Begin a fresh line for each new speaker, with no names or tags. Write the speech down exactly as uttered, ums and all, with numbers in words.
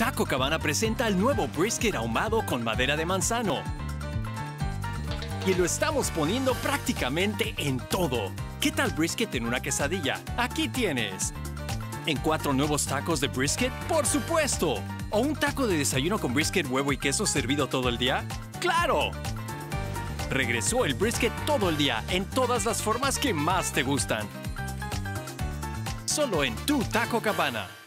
Taco Cabana presenta el nuevo brisket ahumado con madera de manzano. Y lo estamos poniendo prácticamente en todo. ¿Qué tal brisket en una quesadilla? Aquí tienes. ¿En cuatro nuevos tacos de brisket? ¡Por supuesto! ¿O un taco de desayuno con brisket, huevo y queso servido todo el día? ¡Claro! Regresó el brisket todo el día, en todas las formas que más te gustan. Solo en tu Taco Cabana.